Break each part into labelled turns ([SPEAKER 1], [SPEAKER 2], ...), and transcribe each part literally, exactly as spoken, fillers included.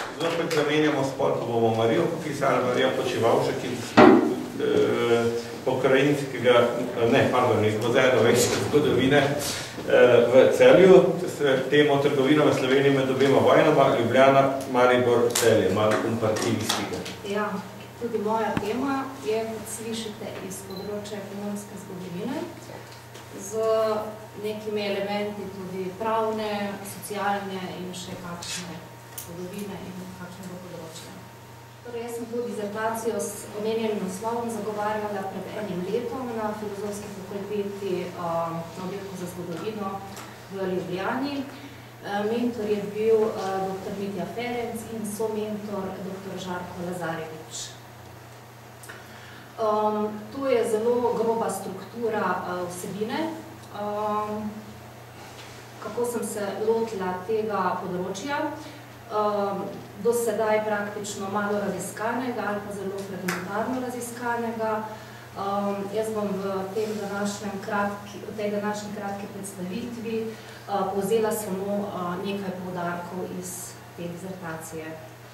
[SPEAKER 1] zopet zamenjamo spol, ko bomo Marijo popisali, Marija Počevalšek in pokrajinskega, ne, pardon, iz Muzeja novejše zgodovine v Celju. Temo trgovina v Sloveniji med obema vojnama, Ljubljana, Maribor, Celje, malo kompartivistika.
[SPEAKER 2] Ja, tudi moja tema je, kot slišite, iz področja ekonomske zgodovine, z nekimi elementi tudi pravne, socialne in še kakšne zgodovine in kakšnega področja. Torej, jaz sem to dizertacijo s omenjenim naslovom zagovarjala pred enim letom na Filozofski fakulteti na oddelku za zgodovino v Ljubljani. Mentor je bil doktor Mitja Ferenc in somentor doktor Žarko Lazarevič. To je zelo groba struktura vsebine, kako sem se lotila tega področja. Do sedaj praktično malo raziskanega ali pa zelo fragmentarno raziskanega. Jaz bom v tej današnji kratki predstavitvi povzela samo nekaj poudarkov iz te dizertacije.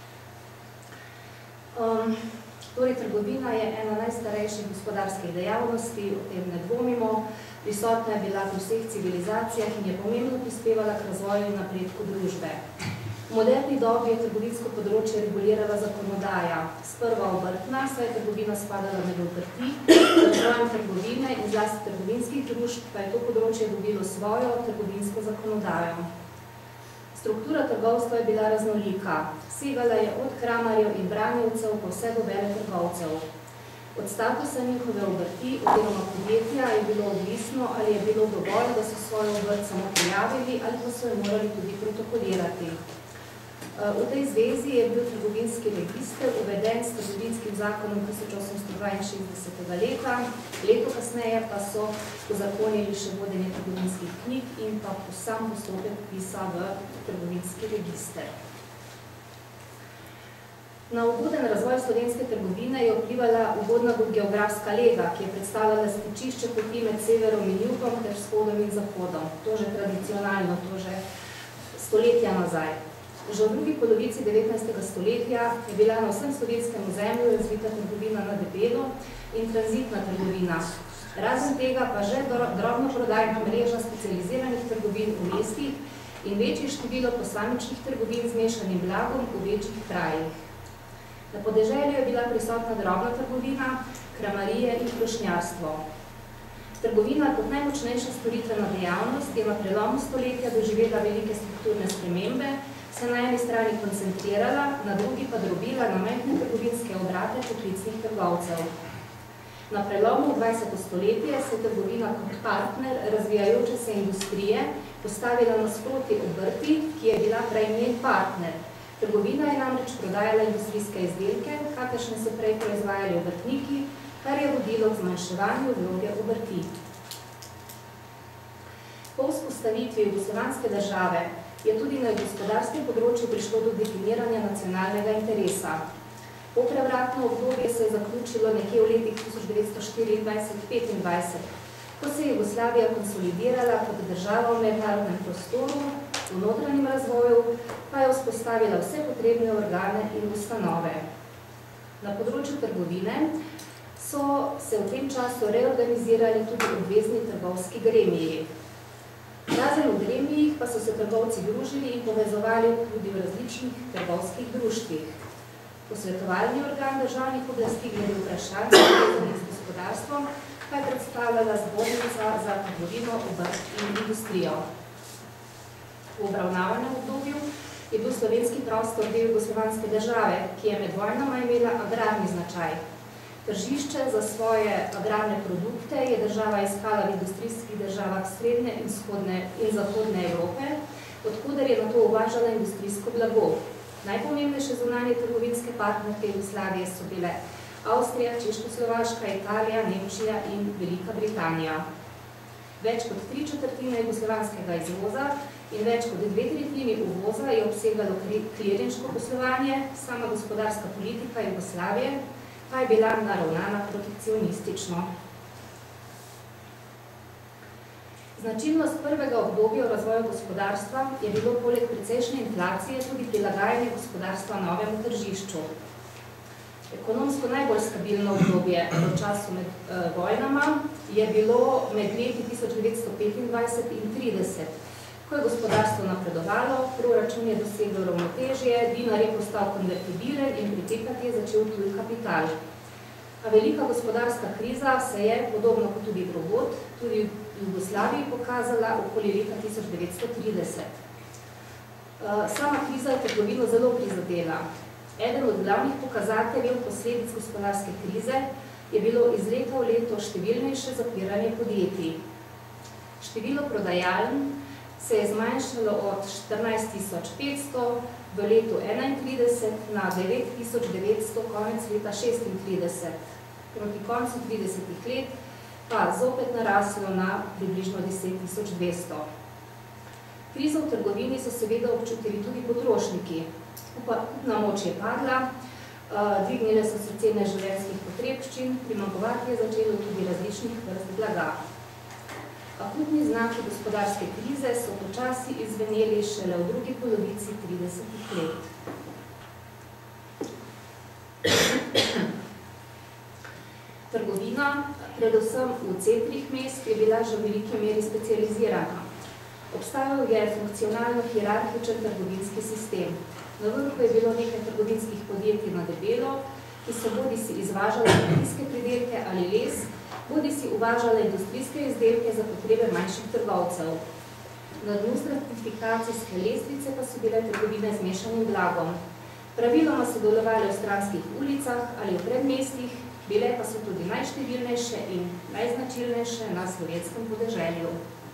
[SPEAKER 2] Torej, trgovina je ena najstarejših gospodarskih dejavnosti, o tem ne dvomimo. Prisotna je bila v vseh civilizacijah in je pomembno prispevala k razvoju in napredku družbe. V moderni dobi je trgovinsko področje regulirala zakonodaja. Sprva obrtna, saj je trgovina spadala med obrti, razvojem trgovine in zlasti trgovinskih družb pa je to področje dobilo svojo trgovinsko zakonodajo. Struktura trgovstva je bila raznolika. Segala je od kramarjev in branjevcev pa vse do veletrgovcev. Od statusa njihove obrti oziroma podjetja je bilo odvisno, ali je bilo dovolj, da so svojo obrt samo prijavili ali pa so jo morali tudi protokolirati. V tej zvezi je bil trgovinski register uveden s trgovinskim zakonom tisoč osemsto dvainšestdesetega leta, leto kasneje pa so uzakonili še vodenje trgovinskih knjig in pa sam postopek vpisa v trgovinski register. Na ugoden razvoj slovenske trgovine je vplivala ugodna geografska lega, ki je predstavljala stičišče poti med severom in jugom ter vzhodom in zahodom. To že tradicionalno, to že stoletja nazaj. Že v drugi polovici devetnajstega stoletja je bila na vsem slovenskem ozemlju razvita trgovina na debelo in tranzitna trgovina. Razen tega pa že drobno prodajna mreža specializiranih trgovin v mestih in večje število posamičnih trgovin z mešanim blagom v večjih krajih. Na podeželju je bila prisotna drobna trgovina, kramarije in krošnjarstvo. Trgovina kot najmočnejša storitvena dejavnost je na prelomu stoletja doživela velike strukturne spremembe, se na eni strani koncentrirala, na drugi pa drobila na majhne trgovinske obrate poklicnih trgovcev. Na prelomu dvajseto stoletje se je trgovina kot partner razvijajoče se industrije postavila nasproti obrti, ki je bila prej njen partner. Trgovina je namreč prodajala industrijske izdelke, kakršne so prej proizvajali obrtniki, kar je vodilo k zmanjševanju vloge obrti. Po vzpostavitvi jugoslovanske države je tudi na gospodarskem področju prišlo do definiranja nacionalnega interesa. Po prevratno obdobje se je zaključilo nekje v letih tisoč devetsto štiriindvajset do petindvajset, ko se je Jugoslavija konsolidirala kot država v mednarodnem prostoru, v notranjem razvoju pa je vzpostavila vse potrebne organe in ustanove. Na področju trgovine so se v tem času reorganizirali tudi obvezni trgovski gremiji. Razen v gremijih pa so se trgovci družili in povezovali tudi v različnih trgovskih društvih. Posvetovalni organ državnih oblasti glede vprašanj povezanih z gospodarstvom pa je predstavljala zbornica za trgovino, obrt in industrijo. V obravnavanem obdobju je bil slovenski prostor del jugoslovanske države, ki je med vojnama imela agrarni značaj. Tržišče za svoje agrarne produkte je država iskala v industrijskih državah srednje in vzhodne in zahodne Evrope, odkuder je nato uvažala industrijsko blago. Najpomembnejše zunanje trgovinske partnerke Jugoslavije so bile Avstrija, Češkoslovaška, Italija, Nemčija in Velika Britanija. Več kot tri četrtine jugoslovanskega izvoza in več kot dve tretjini uvoza je obsegalo klirinško poslovanje, sama gospodarska politika Jugoslavije pa je bila naravnana protekcionistično. Značilnost prvega obdobja v razvoju gospodarstva je bilo poleg precejšnje inflacije tudi prilagajanje gospodarstva novemu tržišču. Ekonomsko najbolj stabilno obdobje v času med eh, vojnama je bilo med leti tisoč devetsto petindvajset in trideset, ko je gospodarstvo napredovalo, proračun je dosegel ravnotežje, dinar je postal konvertibilen in pritekati je začel tuj kapital. A velika gospodarska kriza se je, podobno kot tudi drugod, tudi v Jugoslaviji pokazala okoli leta tisoč devetsto trideset. Sama kriza je trgovino zelo prizadela. Eden od glavnih pokazateljev posledic gospodarske krize je bilo iz leta v leto številnejše zapiranje podjetij. Število prodajaln se je zmanjšalo od štirinajst tisoč petsto v letu enaintrideset na devet tisoč devetsto konec leta šestintrideset. Proti koncu tridesetih let pa zopet naraslo na približno deset tisoč dvesto. Krizo v trgovini so seveda občutili tudi potrošniki. Kupna moč je padla, dvignile so se cene življenjskih potrebščin, primanjkovati je začelo tudi različnih vrst blaga. Akutni znaki gospodarske krize so počasi izveneli šele v drugi polovici tridesetih let. Trgovina, predvsem v centrih mest, je bila že v veliki meri specializirana. Obstajal je funkcionalno-hierarhičen trgovinski sistem. Na vrhu je bilo nekaj trgovinskih podjetij na debelo, ki so bodisi izvažale kmetijske pridelke ali les, bodisi uvažale industrijske izdelke za potrebe manjših trgovcev. Na dnu stratifikacijske lestvice pa so bile trgovine z mešanim blagom. Praviloma so delovale v stranskih ulicah ali v predmestih, bile pa so tudi najštevilnejše in najznačilnejše na slovenskem podeželju.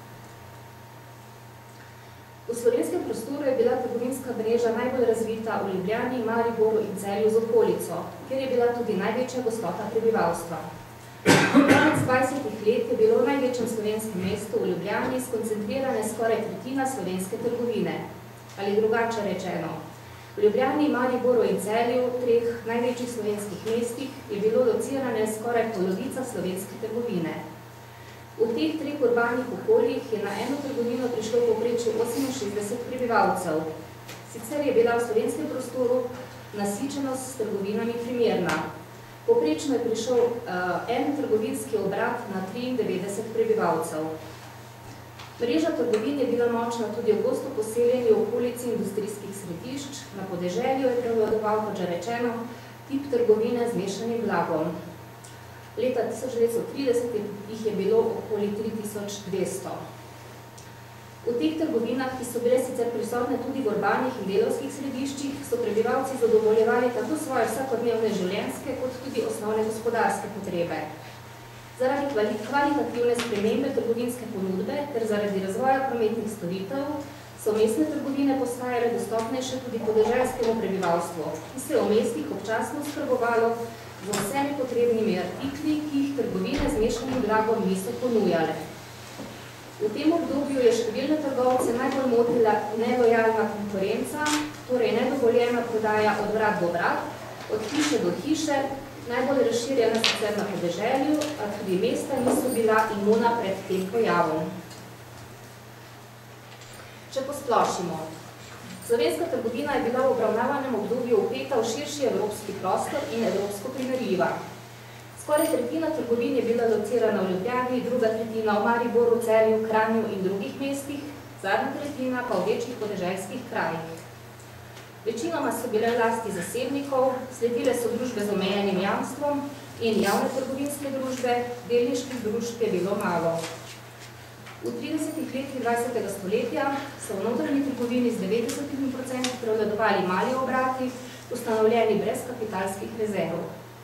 [SPEAKER 2] V slovenskem prostoru je bila trgovinska mreža najbolj razvita v Ljubljani, Mariboru in Celju z okolico, kjer je bila tudi največja gostota prebivalstva. Konec dvajsetih let je bilo v največjem slovenskem mestu v Ljubljani skoncentrirane skoraj tretjina slovenske trgovine. Ali drugače rečeno, v Ljubljani, Mariboru in Celju, treh največjih slovenskih mestih, je bilo locirane skoraj polovica slovenske trgovine. V teh treh urbanih okoljih je na eno trgovino prišlo v povprečju oseminšestdeset prebivalcev. Sicer je bila v slovenskem prostoru nasičenost s trgovinami primerna. Povprečno je prišel uh, en trgovinski obrat na triindevetdeset prebivalcev. Mreža trgovin je bila močna tudi v gosto poseljeni v okolici industrijskih središč, na podeželju je prevladoval, kot že rečeno, tip trgovine z mešanim blagom. Leta tisoč devetsto trideset jih je bilo okoli tri tisoč dvesto. V teh trgovinah, ki so bile sicer prisotne tudi v urbanih in delovskih središčih, so prebivalci zadovoljevali tako svoje vsakodnevne življenjske kot tudi osnovne gospodarske potrebe. Zaradi kvalitativne spremembe trgovinske ponudbe ter zaradi razvoja prometnih storitev so mestne trgovine postajale dostopnejše tudi podeželskemu prebivalstvu, ki se je v mestih občasno skrbovalo z vsemi potrebnimi artikli, ki jih trgovine z mešanim blagom niso ponujale. V tem obdobju je številne trgovce najbolj motila nelojalna konkurenca, torej nedovoljena prodaja od vrat do vrat, od hiše do hiše, najbolj razširjena sicer na podeželju, a tudi mesta niso bila imuna pred tem pojavom. Če posplošimo, slovenska trgovina je bila v obravnavanem obdobju vpeta v širši evropski prostor in evropsko primerljiva. Skoraj tretjina trgovin je bila locirana v Ljubljani, druga tretjina v Mariboru, Celju, Kranju in drugih mestih, zadnja tretjina pa v večjih podeželskih krajih. Večinoma so bile lasti zasebnikov, sledile so družbe z omejenim jamstvom in javne trgovinske družbe, delniških družb je bilo malo. V tridesetih letih dvajsetega stoletja so v notranji trgovini z devetdeset procenti prevladovali mali obrati, ustanovljeni brez kapitalskih rezerv.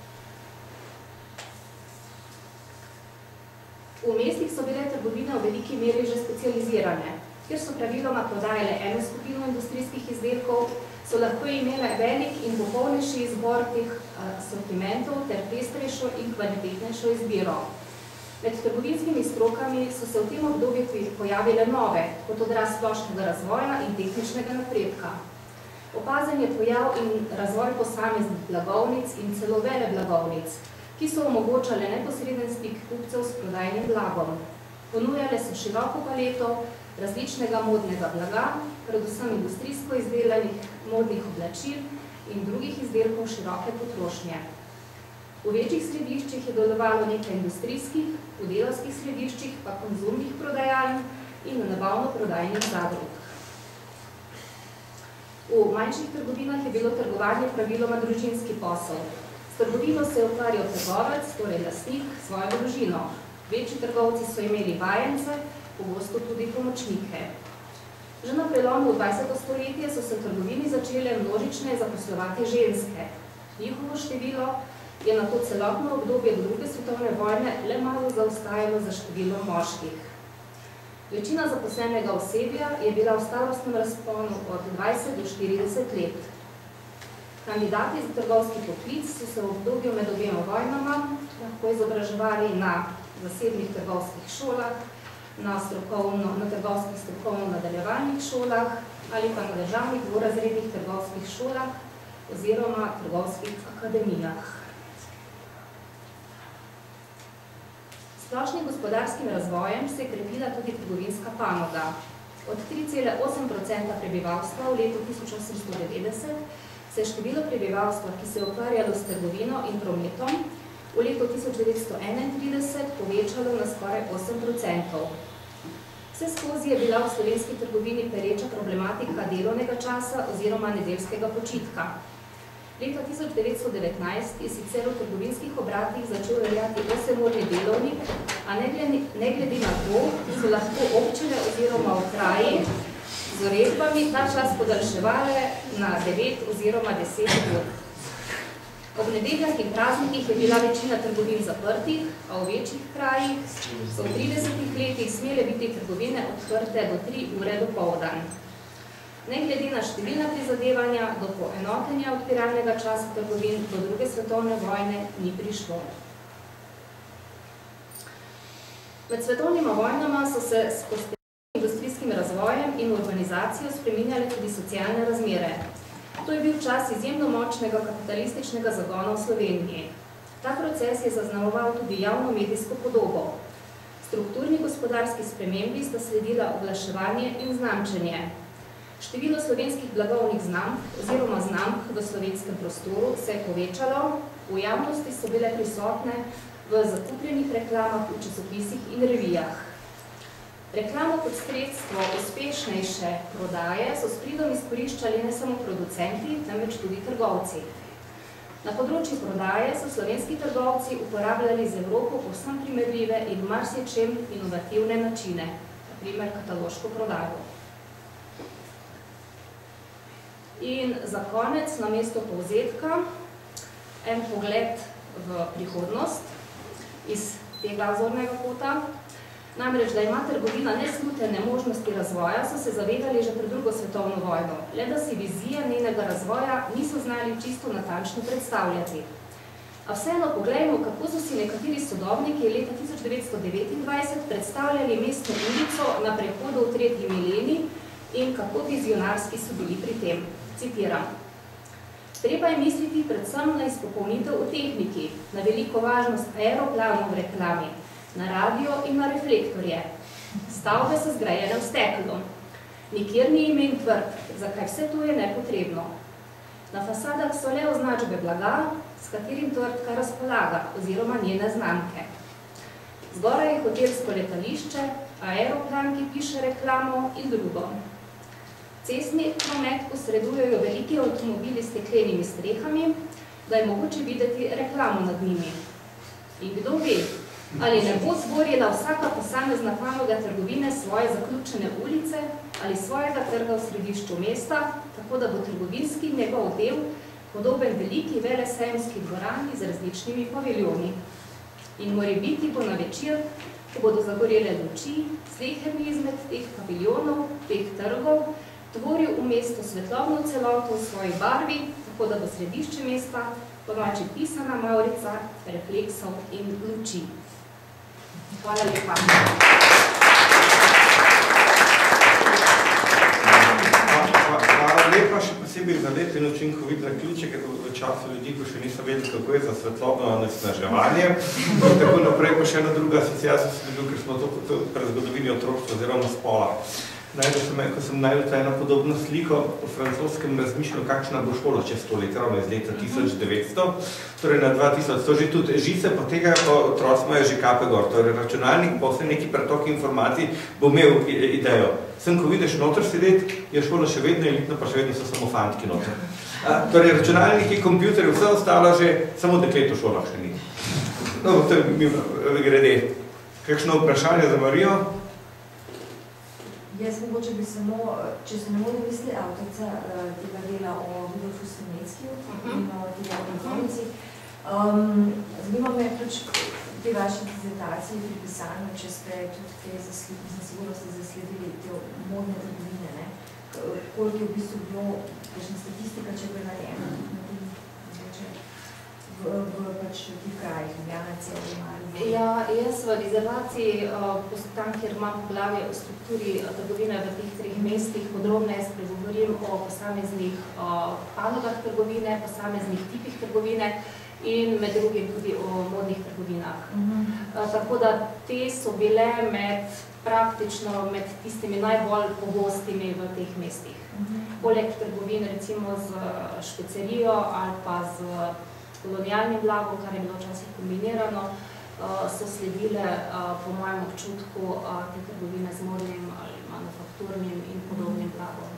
[SPEAKER 2] V mestih so bile trgovine v veliki meri že specializirane, kjer so praviloma prodajale eno skupino industrijskih izdelkov, so lahko imele velik in popolnejši izbor teh sortimentov ter pestrejšo in kvalitetnejšo izbiro. Med trgovinskimi strokami so se v tem obdobju pojavile nove, kot odraz splošnega razvoja in tehničnega napredka. Opazen je pojav in razvoj posameznih blagovnic in celo vele blagovnic, ki so omogočale neposreden stik kupcev s prodajnim blagom. Ponujale so široko paleto različnega modnega blaga, predvsem industrijsko izdelanih modnih oblačil in drugih izdelkov široke potrošnje. V večjih središčih je delovalo nekaj industrijskih, v delavskih središčih pa konzumnih prodajaln in nabavno-prodajnih zadrug. V manjših trgovinah je bilo trgovanje praviloma družinski posel. S trgovino se je ukvarjal trgovec, torej lastnik, svojo družino. Večji trgovci so imeli vajence, pogosto tudi pomočnike. Že na prelomu v dvajseto stoletje so se v trgovini začele množične zaposlovati ženske. Njihovo število je na to celotno obdobje do druge svetovne vojne le malo zaostajalo za številom moških. Večina zaposlenega osebja je bila v starostnem razponu od dvajset do štirideset let. Kandidati za trgovski poklic so se v obdobju med obema vojnama lahko izobraževali na zasebnih trgovskih šolah, na, strokovno, na trgovskih strokovno nadaljevalnih šolah ali pa na državnih dvorazrednih trgovskih šolah oziroma trgovskih akademijah. Splošnim gospodarskim razvojem se je krepila tudi trgovinska panoga. Od tri cele osem procenta prebivalstva v letu tisoč osemsto devetdeset se je število prebivalstva, ki se je ukvarjalo s trgovino in prometom, v letu tisoč devetsto enaintrideset povečalo na skoraj osem procentov. Vse skozi je bila v slovenski trgovini pereča problematika delovnega časa oziroma nedeljskega počitka. Leta tisoč devetsto devetnajst je sicer v trgovinskih obratih začel veljati osemurni delovnik, a ne glede, ne glede na to, so lahko občine oziroma okraji z uredbami ta čas podaljševale na devet oziroma deset ur. Ob nedeljah in praznikih je bila večina trgovin zaprtih, a v večjih krajih so v tridesetih letih smele biti trgovine odprte do tri ure dopoldan. Ne glede na številna prizadevanja, do poenotenja odpiralnega časa trgovin do druge svetovne vojne ni prišlo. Med svetovnima vojnama so se s postopnim industrijskim razvojem in urbanizacijo spreminjale tudi socialne razmere. To je bil čas izjemno močnega kapitalističnega zagona v Sloveniji. Ta proces je zaznamoval tudi javno medijsko podobo. Strukturni gospodarski spremembi sta sledila oglaševanje in znamčenje. Število slovenskih blagovnih znamk oziroma znamk v slovenskem prostoru se je povečalo, v javnosti so bile prisotne v zakupljenih reklamah v časopisih in revijah. Reklamo kot sredstvo uspešnejše prodaje so s pridom izkoriščali ne samo producenti, temveč tudi trgovci. Na področju prodaje so slovenski trgovci uporabljali z Evropo povsem primerljive in marsičem inovativne načine, na primer kataloško prodajo. In za konec, na mesto povzetka, en pogled v prihodnost iz tega zornega kota. Namreč, da ima trgovina neslutene možnosti razvoja, so se zavedali že pred drugo svetovno vojno, le da si vizija njenega razvoja niso znali čisto natančno predstavljati. A vseeno poglejmo, kako so si nekateri sodobniki leta tisoč devetsto devetindvajset predstavljali mestno ulico na prehodu v tretji milenij in kako vizionarski so bili pri tem. Citiram. Treba je misliti predvsem na izpopolnitev v tehniki, na veliko važnost aeroplanov v reklami, na radio in na reflektorje. Stavbe so zgrajene v steklu. Nikjer ni imen tvrd, zakaj vse to je nepotrebno. Na fasadah so le označbe blaga, s katerim tvrdka razpolaga, oziroma njene znamke. Zgoraj je hotelsko letališče, aeroplan, ki piše reklamo in drugo. Cestni promet posredujejo veliki avtomobili s steklenimi strehami, da je mogoče videti reklamo nad njimi. In kdo ve, ali ne bo zborila vsaka posamezna panoga trgovine svoje zaključene ulice ali svojega trga v središču mesta, tako da bo trgovinski njegov del podoben veliki velesejemski dvorani z različnimi paviljoni. In morebiti bo na večer, ko bodo zagorele luči, sleherni izmed teh paviljonov, teh trgov, tvoril v mestu svetlobno celoto v svoji barvi, tako da bo središče mesta ponoči pisana mavrica refleksov in luči. Hvala lepa.
[SPEAKER 1] Hvala lepa, še posebej posebej zalet in učinkovit zaključek v času ljudi, ko še niso vedeli, kako je za svetlobno onesnaževanje. Tako naprej pa še ena druga asociacija sledil, ker smo to, to prezgodovili otroštva oziroma spola. Najdel sem, ko sem najdel eno podobno sliko v francoskem razmišljanju, kakšna bo šola čez sto let, ravno iz leta tisoč devetsto, torej na dva tisoč, to že tudi žice potegajo, pa otroci imajo že kape gor, torej računalnik, pa vse neki pretok informacij bo imel idejo. Sem, ko vidiš noter sedeti, je šola še vedno elitna, pa še vedno so samo fantki noter. A, torej računalniki, kompjuterji, vse ostalo že, samo deklet v šolah še ni. No, to je mi grede. Kakšno vprašanje za Marijo?
[SPEAKER 3] Jaz mogoče bi samo, če se ne moram misli avtorica tega dela o Rudolfu Strunetskiju in o tega konzornici, zanima me pač te vaše dizertacije pri pisanju, če ste tudi te zasledili, sigurno ste zasledili te modne trgovine, ne? Koliko je v bistvu bilo, kakšna statistika, če bi narejena na tem, v, v pač tih krajih, Ljubljana, Celje, Maribor.
[SPEAKER 2] Ja, jaz v dizertaciji, tam, kjer imam poglavje o strukturi trgovine v teh treh mestih, podrobneje spregovorim o posameznih panogah trgovine, posameznih tipih trgovine in med drugim tudi o modnih trgovinah. Uh-huh. Tako da te so bile med praktično med tistimi najbolj pogostimi v teh mestih. Uh-huh. Poleg trgovin recimo z špecerijo ali pa z kolonialnim blagom, kar je bilo včasih kombinirano, so sledile po mojem občutku te trgovine z modnim ali manufakturnim in podobnim blagom.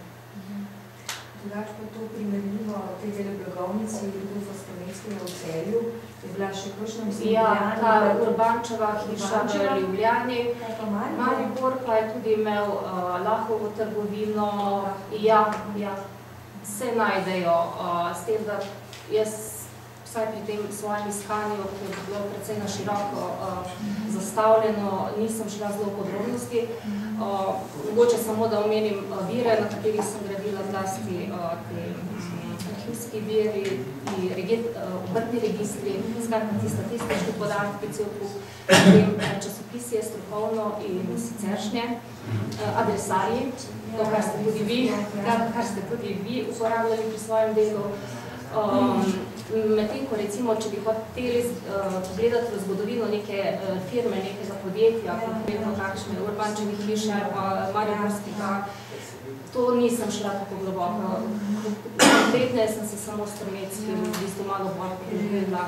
[SPEAKER 3] Drugač pa to primerljivo te dele blagovnici Rudolfa Strunetskega v Celju je bila še kakšna mislim
[SPEAKER 2] Ja, ta Urbančeva hiša v Ljubljani. Maribor pa je tudi imel Lahovo trgovino. Ja, ja, se najdejo s tem, da jaz vsaj pri tem svojem iskanju, ki je bilo precej na široko uh, zastavljeno, nisem šla zelo v podrobnosti. Uh, mogoče samo, da omenim uh, vire, na katerih sem gradila zlasti uh, te um, arhivski viri, uh, obrtni registri, skratka ti statistični podatki, cel kup, potem časopisi je strokovno in siceršnje, uh, adresarji, to, kar ste tudi vi, kar, kar ste tudi vi uporabljali pri svojem delu. Um, Medtem, ko recimo, če bi hoteli uh, pogledati v zgodovino neke uh, firme, nekega podjetja, konkretno kakšne Urbančevi hiše ali pa Mariborskega, to nisem šla tako globoko. Konkretne sem se samo s Strunetskim v bistvu malo bolj pogledala.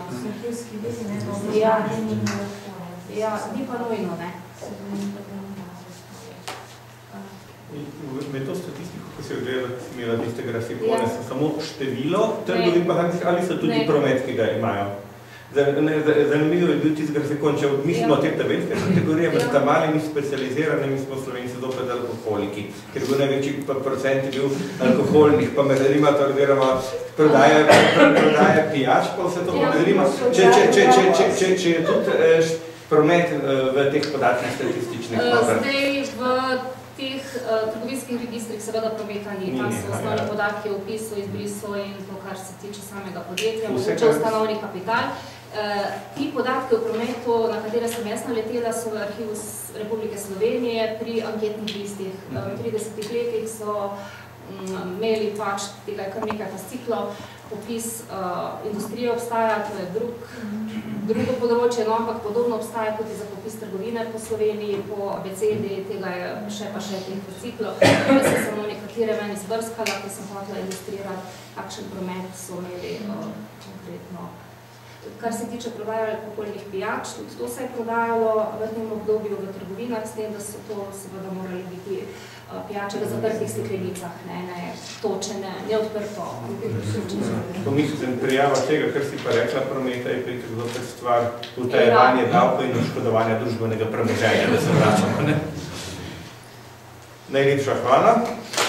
[SPEAKER 2] Ja, ja, ni pa nujno, ne.
[SPEAKER 1] Med to statistiko, ko se je gledala, ki si imela tiste grafikone, so samo število trgovin, ali so tudi promet, ki ga imajo? Zanimivo je bil tisti grafikon, če mislimo te tabelske kategorije, med ta malimi specializiranimi smo Slovenci zopet alkoholiki, ker bil največji procent je bil alkoholnih, pa me zanima to, oziroma prodaje pijač, pa vse to pa me zanima, če je tudi promet v teh podatkih statističnih.
[SPEAKER 2] Zdaj v teh trgovinskih registrih seveda prometa ni, tam so osnovni podatki o opisu, izbrisu in to, kar se tiče samega podjetja, mogoče ustanovni kapital. Ti podatki o prometu, na katere sem jaz naletela, so v arhivu Republike Slovenije pri anketnih listih. V tridesetih letih so imeli pač tega kar nekaj fasciklov, opis industrije obstaja, to je drugo področje, no, ampak podobno obstaja tudi za popis trgovine po Sloveniji, po abecedi, tega je še pa še teh fasciklov. Jaz sem samo nekatere meni zbrskala, ki sem hotela ilustrirati, kakšen promet so imeli konkretno. Kar se tiče prodaje alkoholnih pijač, tudi to se je prodajalo v tem obdobju v trgovinah, s tem, da so to seveda morali biti pijače v zaprtih steklenicah, ne, ne točene, neodprto.
[SPEAKER 1] Pomislim, prijava tega, kar si pa rekla, prometa je pritek zopet stvar utajevanje davkov in oškodovanja družbenega premoženja, da se vračamo, ne? Najlepša hvala.